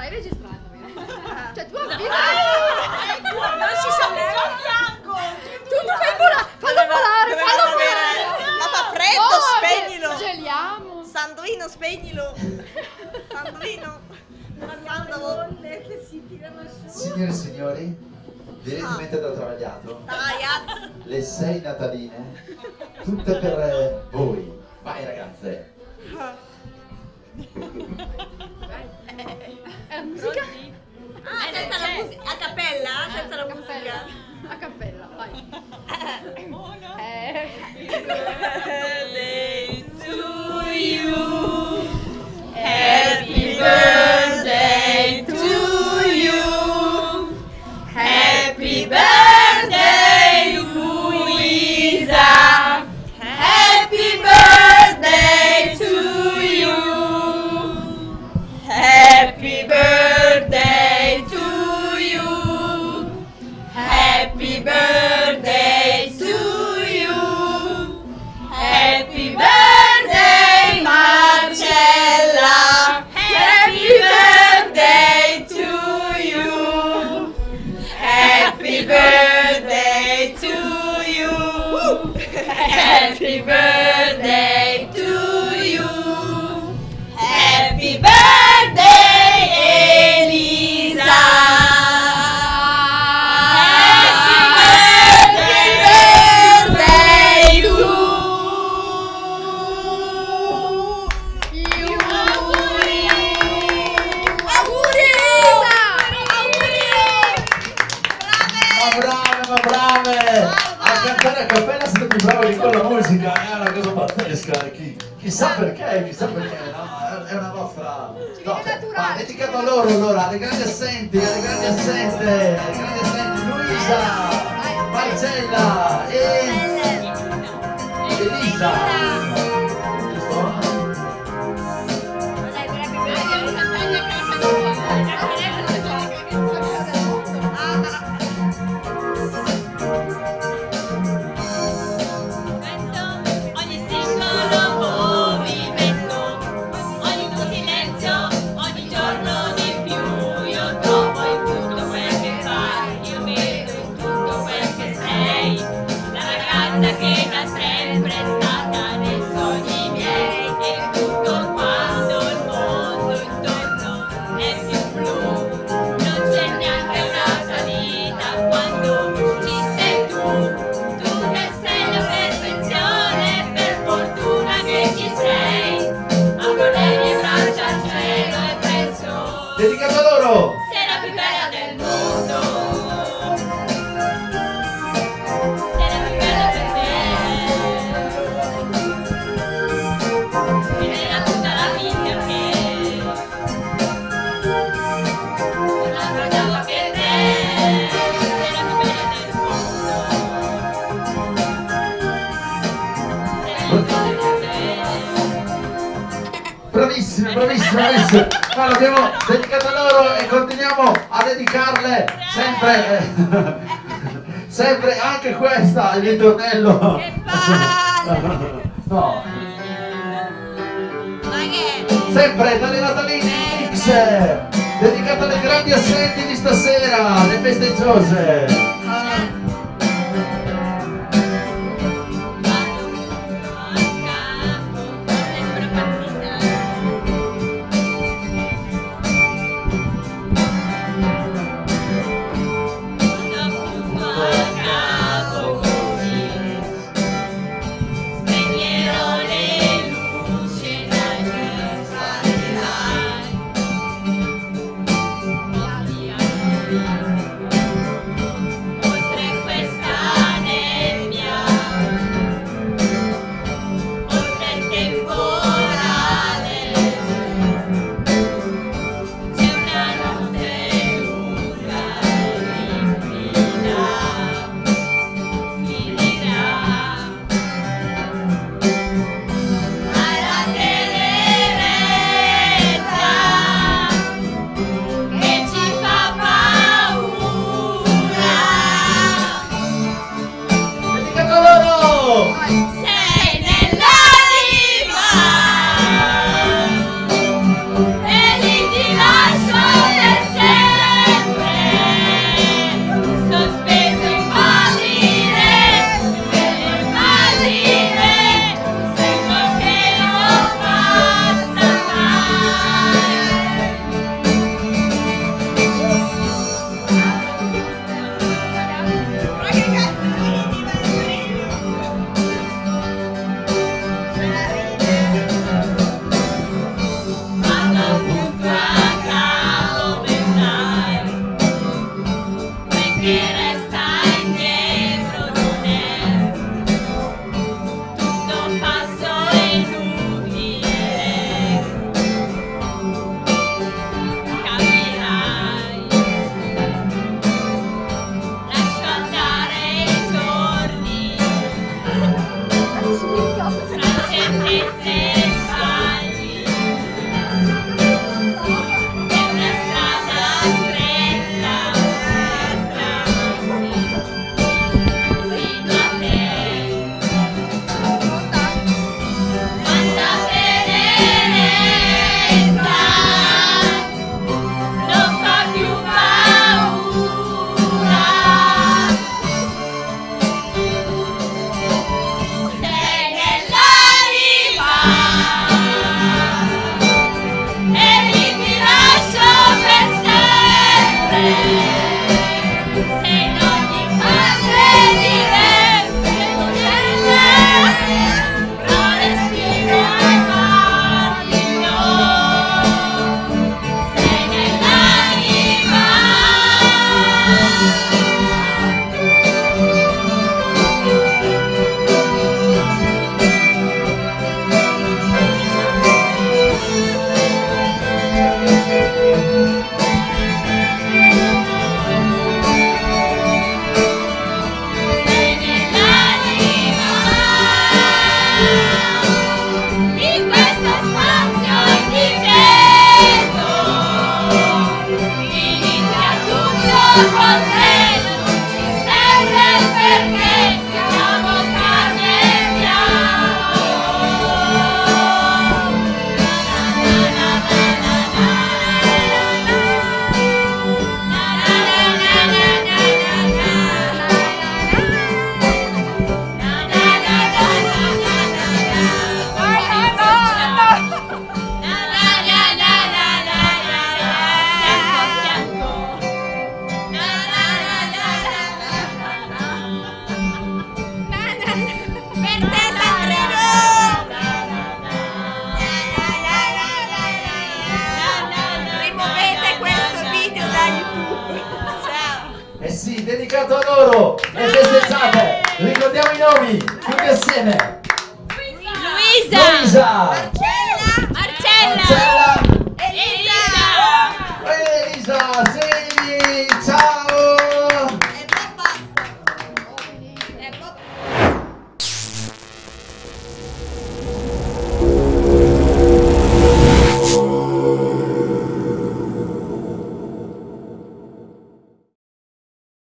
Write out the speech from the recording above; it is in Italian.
stai registrando, vero? Cioè tu avvii. Non si sa neanche. Tu non fai volare. Fallo volare, fallo volare. Ma fa freddo, spegnilo. Geliamo. Sanduino, spegnilo. Sanduino. Bolle che si tirano su. Signore e signori, direttamente da Travagliato, le 6 nataline, tutte per voi. Vai ragazze. È la musica? Senza la musica. A cappella? Senza la musica. A cappella, vai. Birthday to you. Happy birthday to you. Happy birthday, Luisa. Happy birthday to you. Happy birthday to you. Happy birthday to you. Happy birthday, Marcella. Happy birthday to you. Happy birthday to you. Happy birthday to you. Happy birthday, Elisa. Happy birthday to you. Ma brave! A cantare a cappella siete più bravi di con la musica, è una cosa pazzesca. Chissà perché, no? È una vostra. No, ma dedicato a loro allora, alle grandi assenti, Luisa, Marcella e Elisa. Giusto? Ogni singolo movimento, ogni tuo silenzio, ogni giorno di più. Io trovo in tutto quel che fai, io vedo in tutto quel che sei. La ragazza che da sempre è stata nei sogni miei. E tutto quando il mondo intorno è più blu. Non c'è neanche una salita quando ci sei tu. Tu che sei la perfezione, per fortuna che ci sei. Apro le mie braccia al cielo e penso, Dedicato a loro! sei la più bella del mondo. Sei la più bella per me. Mi era tutta la vita che non aspettavo che te. Sei la più bella del mondo. Sei la più bella per me. Bravissime. Ma l'abbiamo dedicato a loro e continuiamo a dedicarle sempre anche questa, il ritornello. Che palle! No, Ma che? sempre dalle Nataline X, dedicata alle grandi assenti di stasera, le festeggiose. Spegnerò le luci dai miei sparilai. sì, dedicato a loro, le festeggiate. Ricordiamo i nomi, tutti assieme. Luisa, Marcella, Marcella, Elisa, Elisa. Elisa, sì.